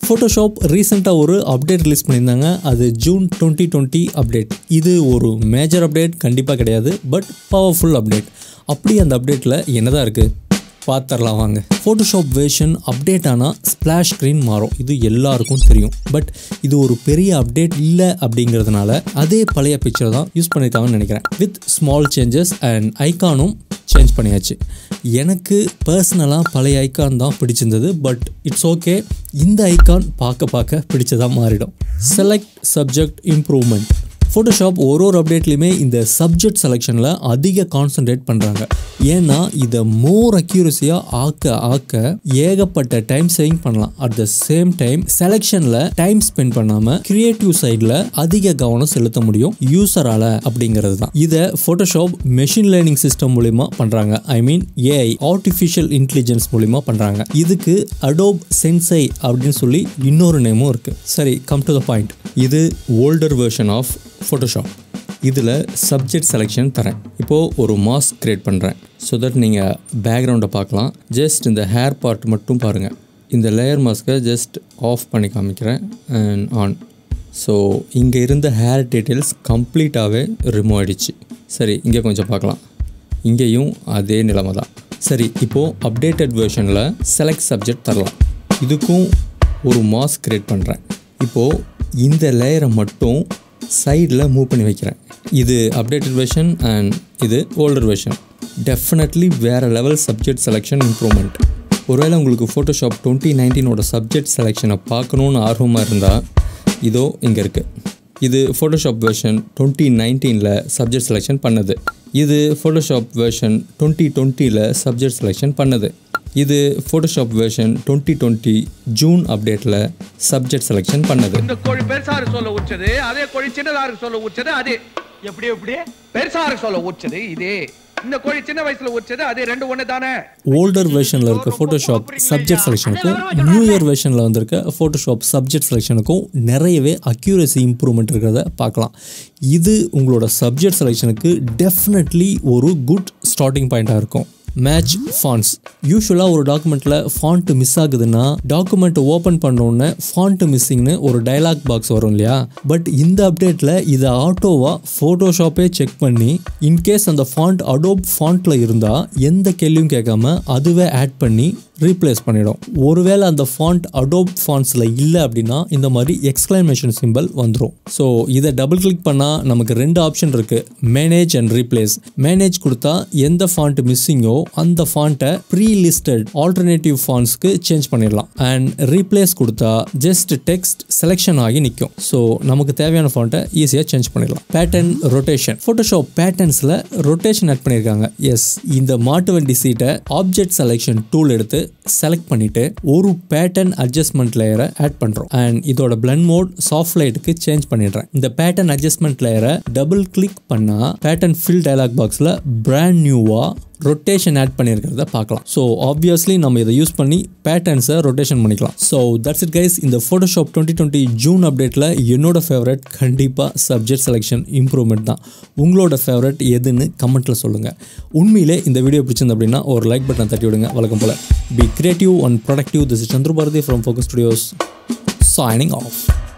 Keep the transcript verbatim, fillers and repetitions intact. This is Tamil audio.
Photoshop ரீசெண்டாக ஒரு அப்டேட் ரிலீஸ் பண்ணியிருந்தாங்க. அது ஜூன் டுவெண்ட்டி டுவெண்ட்டி அப்டேட். இது ஒரு மேஜர் அப்டேட் கண்டிப்பாக கிடையாது, பட் பவர்ஃபுல் அப்டேட். அப்படி அந்த அப்டேட்டில் என்னதான் இருக்குது பார்த்துடலாம் வாங்க. ஃபோட்டோஷாப் வெர்ஷன் அப்டேட் ஆனால் ஸ்ப்ளாஷ் ஸ்க்ரீன் மாறும். இது எல்லாருக்கும் தெரியும். பட் இது ஒரு பெரிய அப்டேட் இல்லை அப்படிங்கிறதுனால அதே பழைய பிக்சர் தான் யூஸ் பண்ணியிருக்காங்கன்னு நினைக்கிறேன். வித் ஸ்மால் சேஞ்சஸ் அண்ட் ஐக்கானும் சேஞ்ச் பண்ணியாச்சு. எனக்கு பர்சனலாக பழைய ஐக்கான் தான் பிடிச்சிருந்தது. பட் இட்ஸ் ஓகே, இந்த ஐக்கான் பார்க்க பார்க்க பிடிச்சதாக மாறிடும். Select subject improvement. ஃபோட்டோஷாப் ஒரு ஒரு அப்டேட்லையுமே இந்த சப்ஜெக்ட் செலெக்ஷனில் அதிக கான்சன்ட்ரேட் பண்ணுறாங்க. ஏன்னா இதை மோர் அக்யூரஸியாக ஆக்க ஆக்க ஏகப்பட்ட டைம் சேவிங் பண்ணலாம். அட் த சேம் டைம் செலெக்ஷனில் டைம் ஸ்பெண்ட் பண்ணாமல் கிரியேட்டிவ் சைடில் அதிக கவனம் செலுத்த முடியும் யூசரால் அப்படிங்கிறது தான். இதை ஃபோட்டோஷாப் மெஷின் லேர்னிங் சிஸ்டம் மூலிமா பண்ணுறாங்க. I mean AI, artificial intelligence மூலிமா பண்ணுறாங்க. இதுக்கு அடோப் சென்சை அப்படின்னு சொல்லி இன்னொரு நேமும் இருக்குது. சரி, கம் டு த பாயிண்ட். இது ஓல்டர் வெர்ஷன் ஆஃப் ஃபோட்டோஷாப். இதில் சப்ஜெக்ட் செலெக்ஷன் தரேன். இப்போது ஒரு மாஸ்க் க்ரியேட் பண்ணுறேன். ஸோ தட் நீங்கள் பேக்ரவுண்டை பார்க்கலாம். ஜஸ்ட் இந்த ஹேர் பார்ட் மட்டும் பாருங்கள். இந்த லேயர் மாஸ்க்கை ஜஸ்ட் ஆஃப் பண்ணி காமிக்கிறேன் அண்ட் ஆன். ஸோ இங்கே இருந்த ஹேர் டீட்டெயில்ஸ் கம்ப்ளீட்டாகவே ரிமூவ் ஆகிடுச்சு. சரி, இங்கே கொஞ்சம் பார்க்கலாம். இங்கேயும் அதே நிலைமை தான். சரி, இப்போது அப்டேட்டட் வெர்ஷனில் செலக்ட் சப்ஜெக்ட் தரலாம். இதுக்கும் ஒரு மாஸ்க் க்ரியேட் பண்ணுறேன். இப்போது இந்த லேயரை மட்டும் சைடில் மூவ் பண்ணி வைக்கிறேன். இது அப்டேட்டட் வெர்ஷன் அண்ட் இது ஓல்டர் வெர்ஷன். டெஃபினெட்லி வேறு லெவல் சப்ஜெக்ட் செலெக்ஷன் இம்ப்ரூவ்மெண்ட். ஒருவேளை உங்களுக்கு ஃபோட்டோஷாப் டுவெண்ட்டி நைன்டீனோட சப்ஜெக்ட் செலெக்ஷனை பார்க்கணுன்னு ஆர்வமாக இருந்தால் இதோ இங்கே இருக்குது. இது ஃபோட்டோஷாப் வெர்ஷன் டுவெண்ட்டி நைன்டீனில் சப்ஜெக்ட் செலெக்ஷன் பண்ணது. இது ஃபோட்டோஷாப் வெர்ஷன் டுவெண்ட்டி டுவெண்ட்டியில் சப்ஜெக்ட் செலெக்ஷன் பண்ணது. இது Photoshop version twenty twenty June அப்டேட்டில் சப்ஜெக்ட் செலெக்ஷன் பண்ணது. இந்த கோழி பெருசாரு சொல்ல உச்சது, அதே கோழி சின்னதாரு சொல்ல உச்சது, அதே எப்படி எப்படி பெருசாரு சொல்ல உச்சது, இதே இந்த கோழி சின்ன வயசுல உச்சது, அதே ரெண்டு ஒன்று தானே. ஓல்டர் வெர்ஷனில் இருக்க ஃபோட்டோஷாப் சப்ஜெக்ட் செலெக்ஷனுக்கும் நியூ இயர் வெர்ஷனில் வந்திருக்க ஃபோட்டோஷாப் சப்ஜெக்ட் செலெக்ஷனுக்கும் நிறையவே அக்யூரசி இம்ப்ரூவ்மெண்ட் இருக்கிறத பார்க்கலாம். இது உங்களோட சப்ஜெக்ட் செலெக்ஷனுக்கு டெஃபினெட்லி ஒரு குட் ஸ்டார்டிங் பாயிண்ட்டாக இருக்கும். Match fonts. யூஸ்வலாக ஒரு டாக்குமெண்ட்டில் ஃபாண்ட் மிஸ் ஆகுதுன்னா டாக்குமெண்ட் ஓப்பன் பண்ணோன்னே ஃபாண்ட் மிஸ்ஸிங்னு ஒரு டயலாக் பாக்ஸ் வரும் இல்லையா? பட் இந்த அப்டேட்டில் இதை ஆட்டோவாக ஃபோட்டோஷாப்பே செக் பண்ணி இன்கேஸ் அந்த ஃபாண்ட் அடோப் ஃபாண்ட்டில் இருந்தால் எந்த கேள்வியும் கேட்காம அதுவே ஆட் பண்ணி ரீப்ளேஸ் பண்ணிடும். ஒருவேளை அந்த ஃபாண்ட் அடோப் ஃபாண்ட்ஸில் இல்லை அப்படின்னா இந்த மாதிரி எக்ஸ்க்ளமேஷன் சிம்பிள் வந்துடும். ஸோ இதை டபுள் கிளிக் பண்ணால் நமக்கு ரெண்டு ஆப்ஷன் இருக்குது, மேனேஜ் அண்ட் ரீப்ளேஸ். மேனேஜ் கொடுத்தா எந்த ஃபாண்ட் மிஸ்ஸிங்கோ அந்த ஃபாண்ட்டை ப்ரீ லிஸ்டட் ஆல்டர்னேட்டிவ் ஃபாண்ட்ஸ்க்கு சேஞ்ச் பண்ணிடலாம். அண்ட் ரீப்ளேஸ் கொடுத்தா ஜஸ்ட் டெக்ஸ்ட் செலெக்ஷன் ஆகி நிற்கும். ஸோ நமக்கு தேவையான ஃபாண்ட்டை ஈஸியாக சேஞ்ச் பண்ணிடலாம். Pattern rotation. ஃபோட்டோஷாப் பேட்டர்ன்ஸில் ரொட்டேஷன் ஆட் பண்ணியிருக்காங்க. எஸ், இந்த மாட்டு வண்டி சீட்டை ஆப்ஜெக்ட் செலெக்ஷன் டூல் எடுத்து செலக்ட் பண்ணிட்டு ஒரு பேட்டர்ன் அட்ஜஸ்ட்மெண்ட் லேயரை ஆட் பண்றோம். அண்ட் இதோட பிளண்ட் மோட் சாஃப்ட் லைட்டுக்கு சேஞ்ச் பண்ணிடுறேன். இந்த பேட்டர்ன் அட்ஜஸ்ட்மெண்ட் லேயரை டபுள் கிளிக் பண்ணா பேட்டர்ன் ஃபில் டயலாக் பாக்ஸ்ல பிராண்ட் நியூவா ரொட்டேஷன் ஆட் பண்ணியிருக்கிறத பார்க்கலாம். ஸோ ஆப்வியஸ்லி நம்ம இதை யூஸ் பண்ணி பேட்டர்ன்ஸை ரொட்டேஷன் பண்ணிக்கலாம். So that's it guys. இந்த ஃபோட்டோஷாப் டுவெண்ட்டி டுவெண்ட்டி ஜூன் அப்டேட்டில் என்னோட ஃபேவரட் கண்டிப்பாக சப்ஜெக்ட் செலெக்ஷன் இம்ப்ரூவ்மெண்ட் தான். உங்களோட ஃபேவரட் எதுன்னு கமெண்ட்டில் சொல்லுங்கள். உண்மையிலே இந்த வீடியோ பிடிச்சிருந்து அப்படின்னா ஒரு லைக் பட்டன் தட்டி விடுங்க. வழக்கம் போல் be creative and productive. This is Chandra Bharathi from Focus Studios signing off.